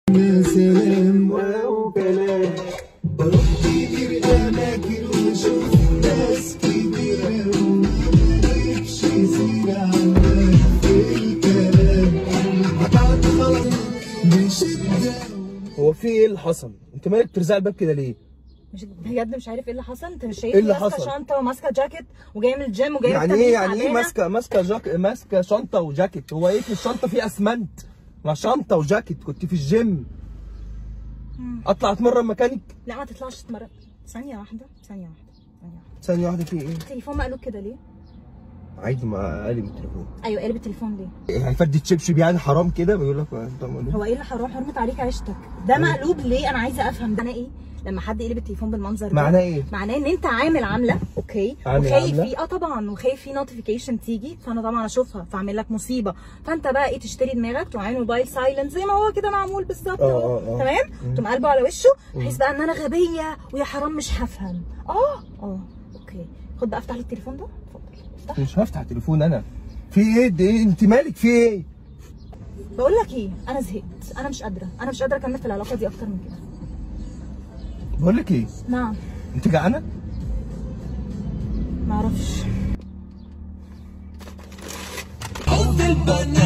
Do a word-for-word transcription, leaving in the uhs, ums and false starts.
يا سلام وكلام بروح كتير اماكن واشوف ناس كتير ومالكش سيرة عنك في الكلام قطعت خلاص بشدة. هو في ايه اللي حصل؟ انت مالك بترزع الباب كده ليه؟ مش بجد مش عارف ايه اللي حصل. انت مش ايه شايفني اللي ماسكه حصل؟ شنطه وماسكه جاكيت وجايه من الجيم وجايه يعني ايه يعني ايه ماسكه ماسكه جاك ماسكه شنطه وجاكيت؟ هو ايه في الشنطه؟ فيه اسمنت؟ ما شنطه وجاكيت، كنت في الجيم. مم. اطلع اتمرن مكانك؟ لا ما تطلعش تتمرن. ثانيه واحده ثانيه واحده ثانيه واحده ثانيه واحده. في ايه؟ التليفون مقلوب كده ليه؟ عادي، ما قالب التليفون. ايوه قلب التليفون ليه؟ هيفدي تشبشب يعني؟ حرام كده بيقول لك انت مقلوب. هو ايه اللي حرام؟ حرمت عليك عيشتك. ده مقلوب ليه؟ انا عايزه افهم ده. معناه ايه لما حد يقلب التليفون بالمنظر ده؟ معناه ايه؟ معناه ان انت عامل عامله اوكي عامل وخايف عاملة؟ فيه. اه طبعا، وخايف فيه نوتيفيكيشن تيجي، فانا طبعا اشوفها فاعمل لك مصيبه. فانت بقى ايه؟ تشتري دماغك وعامل موبايل سايلنت زي ما هو كده معمول بالظبط اه اهو. اه اه. تمام؟ تقوم قلبه على وشه بحيث بقى ان انا غبيه ويا حرام مش هفهم. اه اه اوكي. خد بقى افتح لي التليفون ده، اتفضل افتح. مش هفتح التليفون انا. في ايه ده؟ إيه؟ انت مالك؟ في ايه؟ بقول لك ايه، انا زهقت، انا مش قادره، انا مش قادره اكمل في العلاقه دي اكتر من كده. بقول لك ايه؟ نعم. انت جعانه؟ معرفش. حب البنات